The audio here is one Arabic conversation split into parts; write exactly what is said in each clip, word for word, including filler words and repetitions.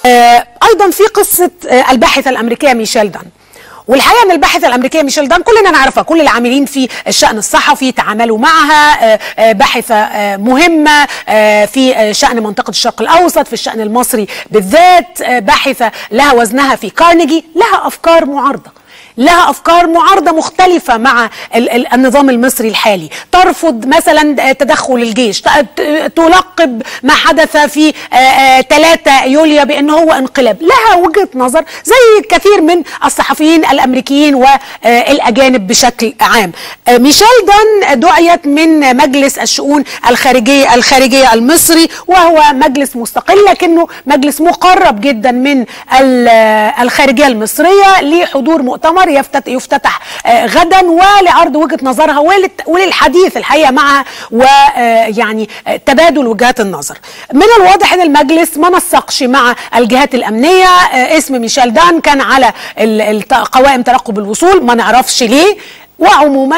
ايضا في قصه الباحثه الامريكيه ميشيل دان، والحقيقه ان الباحثه الامريكيه ميشيل دان كلنا نعرفها، كل العاملين في الشان الصحفي تعاملوا معها، باحثه مهمه في شان منطقه الشرق الاوسط، في الشان المصري بالذات، باحثه لها وزنها في كارنيجي، لها افكار معارضه، لها أفكار معارضة مختلفة مع النظام المصري الحالي، ترفض مثلا تدخل الجيش، تلقب ما حدث في ثلاثة يوليو بأن هو انقلاب، لها وجهة نظر زي كثير من الصحفيين الأمريكيين والأجانب بشكل عام. ميشيل دان دعيت من مجلس الشؤون الخارجية الخارجية المصري، وهو مجلس مستقل لكنه مجلس مقرب جدا من الخارجية المصرية، لحضور مؤتمر يفتتح غدا ولعرض وجهة نظرها وللحديث الحقيقة معها ويعني تبادل وجهات النظر. من الواضح ان المجلس ما نسقش مع الجهات الأمنية، اسم ميشيل دان كان على قوائم ترقب الوصول، ما نعرفش ليه، وعموما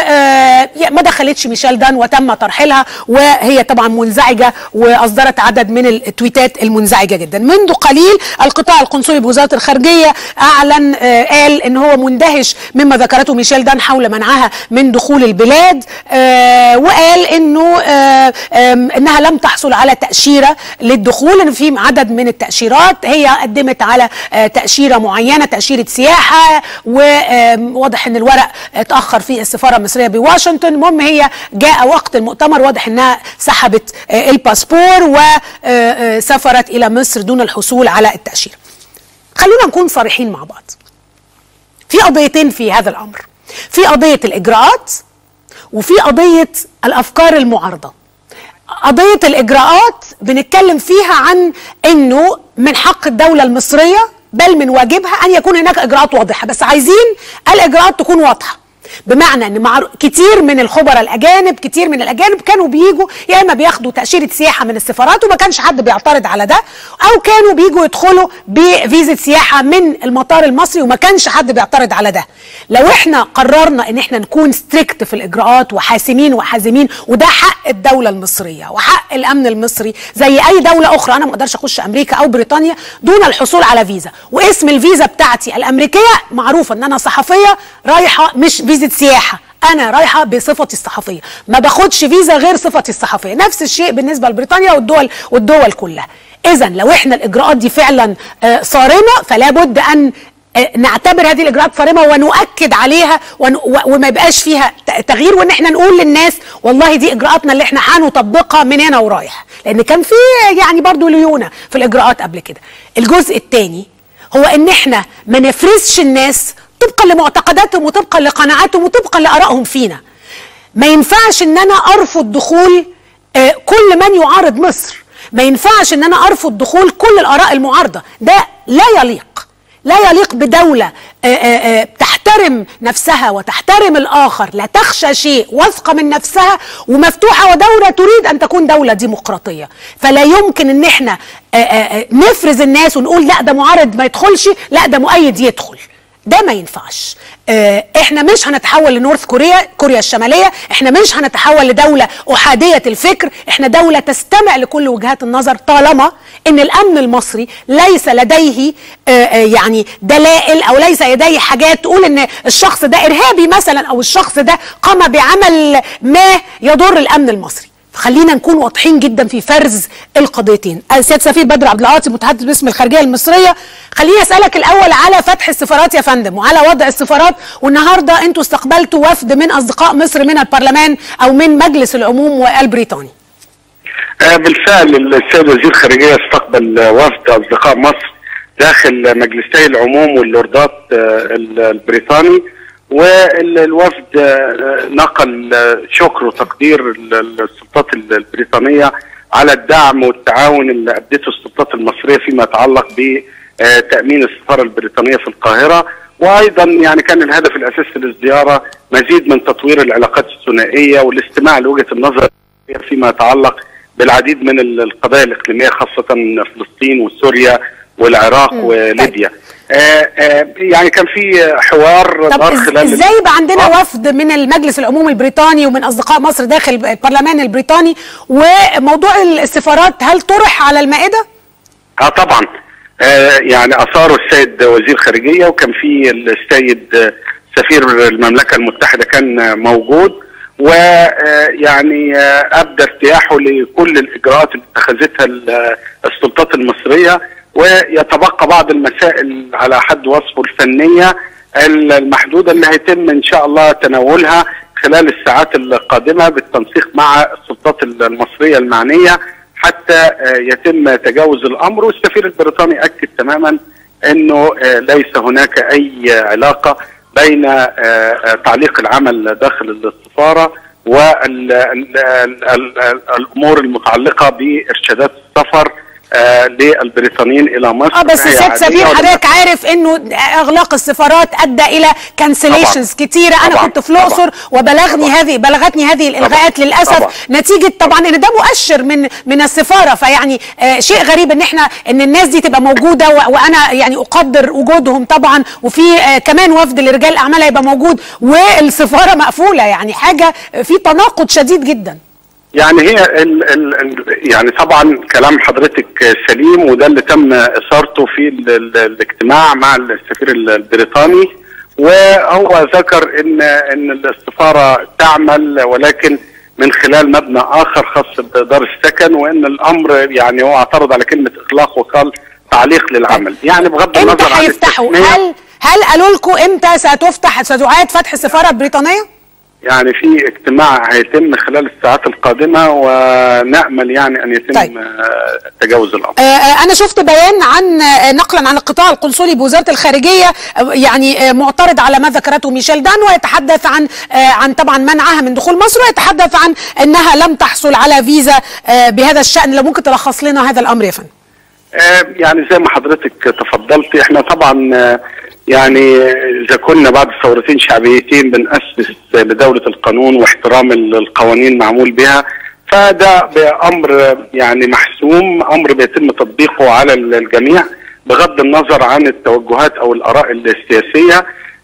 ما دخلتش ميشيل دان وتم ترحيلها، وهي طبعا منزعجه واصدرت عدد من التويتات المنزعجه جدا. منذ قليل القطاع القنصلي بوزاره الخارجيه اعلن قال ان هو مندهش مما ذكرته ميشيل دان حول منعها من دخول البلاد، وقال انه انها لم تحصل على تاشيره للدخول، ان في عدد من التاشيرات هي قدمت على تاشيره معينه، تاشيره سياحه، وواضح ان الورق اتأخر في السفارة المصرية بواشنطن. المهم هي جاء وقت المؤتمر واضح انها سحبت الباسبور وسافرت الى مصر دون الحصول على التأشيرة. خلونا نكون صريحين مع بعض، في قضيتين في هذا الامر، في قضية الاجراءات وفي قضية الافكار المعارضة. قضية الاجراءات بنتكلم فيها عن انه من حق الدولة المصرية بل من واجبها ان يكون هناك اجراءات واضحه، بس عايزين الاجراءات تكون واضحه، بمعنى ان مع كتير من الخبراء الاجانب كتير من الاجانب كانوا بيجوا يا اما بياخدوا تاشيره سياحه من السفارات وما كانش حد بيعترض على ده، او كانوا بيجوا يدخلوا بفيزا سياحه من المطار المصري وما كانش حد بيعترض على ده. لو احنا قررنا ان احنا نكون ستريكت في الاجراءات وحاسمين وحازمين، وده حق الدوله المصريه وحق الامن المصري زي اي دوله اخرى، انا ما اقدرش اخش امريكا او بريطانيا دون الحصول على فيزا، واسم الفيزا بتاعتي الامريكيه معروفه ان انا صحفيه رايحه مش فيزا سياحه، انا رايحه بصفتي الصحفيه، ما باخدش فيزا غير صفتي الصحفيه. نفس الشيء بالنسبه لبريطانيا والدول والدول كلها. اذا لو احنا الاجراءات دي فعلا صارمه فلا بد ان نعتبر هذه الاجراءات صارمه ونؤكد عليها وما يبقاش فيها تغيير، وان احنا نقول للناس والله دي اجراءاتنا اللي احنا هنطبقها من هنا ورايح، لان كان في يعني برضو ليونه في الاجراءات قبل كده. الجزء الثاني هو ان احنا ما نفرزش الناس طبقا لمعتقداتهم وطبقا لقناعاتهم وطبقا لارائهم فينا. ما ينفعش ان انا ارفض دخول آه كل من يعارض مصر، ما ينفعش ان انا ارفض دخول كل الاراء المعارضه، ده لا يليق، لا يليق بدوله آه آه تحترم نفسها وتحترم الاخر، لا تخشى شيء، واثقه من نفسها ومفتوحه، ودوله تريد ان تكون دوله ديمقراطيه. فلا يمكن ان احنا آه آه نفرز الناس ونقول لا ده معارض ما يدخلش، لا ده مؤيد يدخل، ده ما ينفعش. اه احنا مش هنتحول لنورث كوريا كوريا الشمالية، احنا مش هنتحول لدولة احادية الفكر، احنا دولة تستمع لكل وجهات النظر، طالما ان الامن المصري ليس لديه اه اه يعني دلائل او ليس لديه حاجات تقول ان الشخص ده ارهابي مثلا او الشخص ده قام بعمل ما يضر الامن المصري. خلينا نكون واضحين جدا في فرز القضيتين. السيد سفير بدر عبد العاطي متحدث باسم الخارجيه المصريه، خليني اسالك الاول على فتح السفارات يا فندم وعلى وضع السفارات، والنهارده انتوا استقبلتوا وفد من اصدقاء مصر من البرلمان او من مجلس العموم البريطاني. آه بالفعل السيد وزير الخارجيه استقبل وفد اصدقاء مصر داخل مجلسي العموم واللوردات آه البريطاني، والوفد نقل شكر وتقدير السلطات البريطانية على الدعم والتعاون اللي أدته السلطات المصرية فيما يتعلق بتأمين السفارة البريطانية في القاهرة، وأيضا يعني كان الهدف الأساسي للزيارة مزيد من تطوير العلاقات الثنائية والاستماع لوجهة النظر فيما يتعلق بالعديد من القضايا الإقليمية، خاصة فلسطين وسوريا والعراق م. وليبيا. آآ آآ يعني كان في حوار دار خلال ازاي يبقى عندنا آه. وفد من المجلس العموم البريطاني ومن اصدقاء مصر داخل البرلمان البريطاني، وموضوع السفارات هل طرح على المائده؟ اه طبعا آه يعني اثاره السيد وزير خارجيه، وكان في السيد سفير المملكه المتحده كان موجود، ويعني ابدى ارتياحه لكل الاجراءات اللي اتخذتها السلطات المصريه، ويتبقى بعض المسائل على حد وصفه الفنيه المحدوده اللي هيتم ان شاء الله تناولها خلال الساعات القادمه بالتنسيق مع السلطات المصريه المعنيه حتى يتم تجاوز الامر. والسفير البريطاني اكد تماما انه ليس هناك اي علاقه بين تعليق العمل داخل السفاره والامور المتعلقه بارشادات السفر آه للبريطانيين الى مصر. اه بس سيد سفير حضرتك عارف انه اغلاق السفارات ادى الى كانسليشنز كتيره. انا طبعًا. كنت في الاقصر وبلغني طبعًا. هذه بلغتني هذه الالغاءات طبعًا. للاسف طبعًا. نتيجه طبعا ان ده مؤشر من من السفاره، فيعني آه شيء غريب ان احنا ان الناس دي تبقى موجوده، وانا يعني اقدر وجودهم طبعا، وفي آه كمان وفد لرجال الاعمال هيبقى موجود والسفاره مقفوله، يعني حاجه في تناقض شديد جدا. يعني هي ال ال يعني طبعا كلام حضرتك سليم، وده اللي تم اثارته في ال ال الاجتماع مع السفير البريطاني، وهو ذكر ان ان السفاره تعمل ولكن من خلال مبنى اخر خاص بدار السكن، وان الامر يعني هو اعترض على كلمه اغلاق وقال تعليق للعمل. يعني بغض النظر عن هيفتحوا، هل هل قالوا لكم امتى ستفتح ستعاد فتح السفاره البريطانيه؟ يعني في اجتماع هيتم خلال الساعات القادمة، ونأمل يعني أن يتم طيب. تجاوز الأمر. آه أنا شفت بيان عن نقلا عن القطاع القنصلي بوزارة الخارجية يعني معترض على ما ذكرته ميشيل دان، ويتحدث عن آه عن طبعا منعها من دخول مصر، ويتحدث عن أنها لم تحصل على فيزا آه بهذا الشأن. لو ممكن تلخص لنا هذا الأمر يا فندم. آه يعني زي ما حضرتك تفضلت، احنا طبعا آه يعني إذا كنا بعد ثورتين شعبيتين بنأسس لدولة القانون واحترام القوانين معمول بها، فده بأمر يعني محسوم، أمر بيتم تطبيقه على الجميع بغض النظر عن التوجهات أو الآراء السياسية.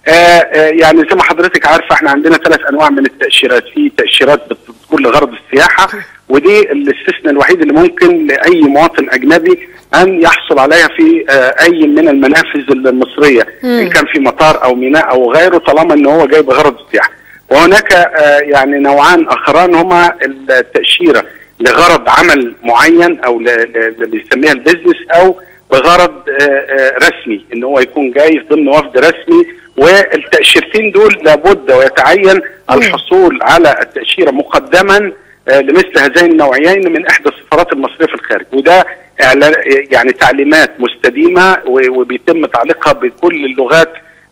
يعني زي ما حضرتك عارفة احنا عندنا ثلاث أنواع من التأشيرات، في تأشيرات بتكون لغرض السياحة، ودي الاستثناء الوحيد اللي ممكن لأي مواطن أجنبي أن يحصل عليها في أي من المنافذ المصرية، مم. إن كان في مطار أو ميناء أو غيره، طالما أنه هو جاي بغرض السياحة. وهناك يعني نوعان آخران هما التأشيرة لغرض عمل معين أو اللي بيسميها البيزنس، أو بغرض رسمي ان هو يكون جاي ضمن وفد رسمي. والتأشيرتين دول لابد ويتعين الحصول على التأشيرة مقدما لمثل هذين النوعيين من احدى السفارات المصرية في الخارج، وده يعني تعليمات مستديمة وبيتم تعليقها بكل اللغات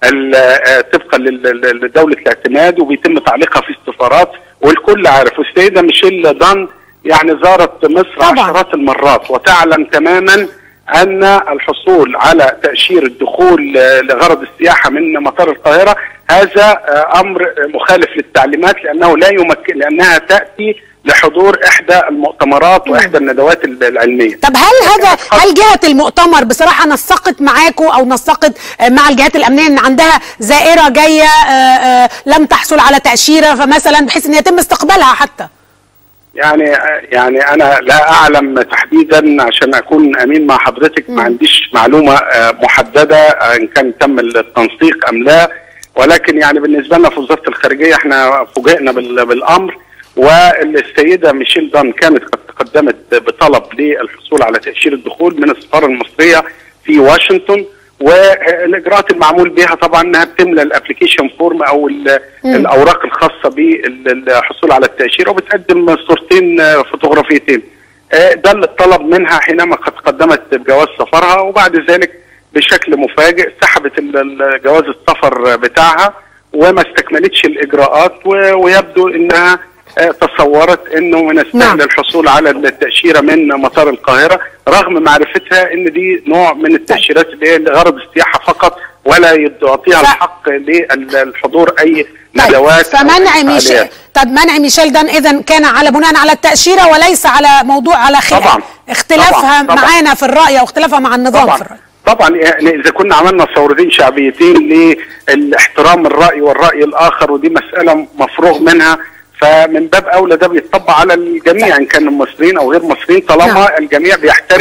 طبقا لدولة الاعتماد، وبيتم تعليقها في السفارات والكل عارف. والسيدة ميشيل دان يعني زارت مصر طبعا عشرات المرات، وتعلم تماما أن الحصول على تأشيرة الدخول لغرض السياحة من مطار القاهرة هذا أمر مخالف للتعليمات، لأنه لا يمكن، لأنها تأتي لحضور إحدى المؤتمرات وإحدى الندوات العلمية. طب هل هذا هل جهة المؤتمر بصراحة نسقت معاكم أو نسقت مع الجهات الأمنية أن عندها زائرة جاية لم تحصل على تأشيرة فمثلا بحيث أن يتم استقبالها حتى؟ يعني يعني انا لا اعلم تحديدا عشان اكون امين مع حضرتك، ما عنديش معلومه محدده ان كان تم التنسيق ام لا، ولكن يعني بالنسبه لنا في وزاره الخارجيه احنا فوجئنا بالامر، والسيده ميشيل دان كانت قد تقدمت بطلب للحصول على تاشيره دخول من السفاره المصريه في واشنطن، والاجراءات المعمول بها طبعا انها بتملى الابلكيشن فورم او الاوراق الخاصه بالحصول على التاشيره، وبتقدم صورتين فوتوغرافيتين. ده اللي اتطلب منها حينما قد قدمت بجواز سفرها، وبعد ذلك بشكل مفاجئ سحبت جواز السفر بتاعها وما استكملتش الاجراءات، ويبدو انها تصورت انه من السهل الحصول على التأشيرة من مطار القاهرة، رغم معرفتها ان دي نوع من التأشيرات اللي هي لغرض السياحة فقط، ولا يعطيها الحق للحضور اي ندوات. فمنع ميشيل طب منع ميشيل دان اذا كان على بناء على التأشيرة وليس على موضوع على خلاف اختلافها معانا في الرأي او اختلافها مع النظام طبعًا. في الرأي. طبعا يعني اذا كنا عملنا ثورتين شعبيتين لاحترام الرأي والرأي الاخر، ودي مسألة مفروغ منها، فمن باب اولى ده بيتطبق على الجميع ان كانوا مصريين او غير مصريين، طالما نعم. الجميع بيحترم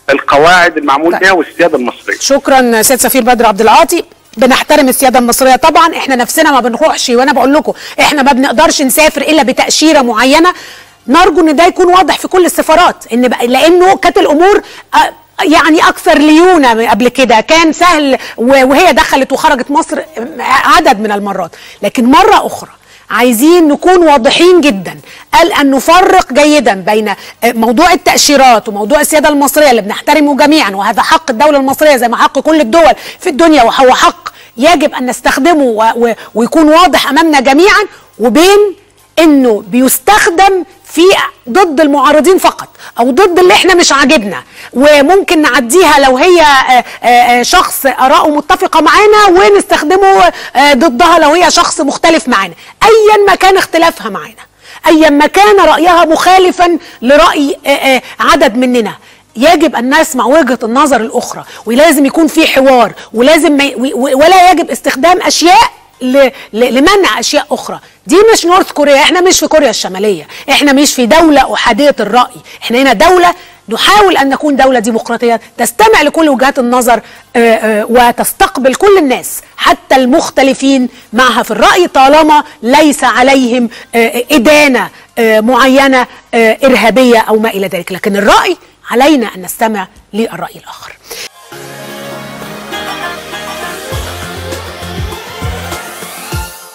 القواعد المعمول طيب. بها والسياده المصريه. شكرا سيد سفير بدر عبد العاطي. بنحترم السياده المصريه طبعا، احنا نفسنا ما بنروحش، وانا بقول لكم احنا ما بنقدرش نسافر الا بتاشيره معينه. نرجو ان ده يكون واضح في كل السفارات، ان لانه كانت الامور يعني اكثر ليونه قبل كده، كان سهل وهي دخلت وخرجت مصر عدد من المرات. لكن مره اخرى عايزين نكون واضحين جدا، قال ان نفرق جيدا بين موضوع التاشيرات وموضوع السياده المصريه اللي بنحترمه جميعا، وهذا حق الدوله المصريه زي ما حق كل الدول في الدنيا، وهو حق يجب ان نستخدمه ويكون واضح امامنا جميعا، وبين انه بيستخدم في ضد المعارضين فقط، او ضد اللي احنا مش عاجبنا، وممكن نعديها لو هي شخص اراءه متفقه معانا، ونستخدمه ضدها لو هي شخص مختلف معانا، ايا ما كان اختلافها معانا، ايا ما كان رايها مخالفا لراي عدد مننا. يجب ان نسمع وجهه النظر الاخرى، ولازم يكون في حوار، ولازم ما ولا يجب استخدام اشياء لمنع اشياء اخرى. دي مش نورث كوريا، احنا مش في كوريا الشماليه، احنا مش في دوله احاديه الراي، احنا هنا دوله نحاول ان نكون دوله ديمقراطيه تستمع لكل وجهات النظر وتستقبل كل الناس حتى المختلفين معها في الراي، طالما ليس عليهم ادانه معينه ارهابيه او ما الى ذلك. لكن الراي علينا ان نستمع للراي الاخر.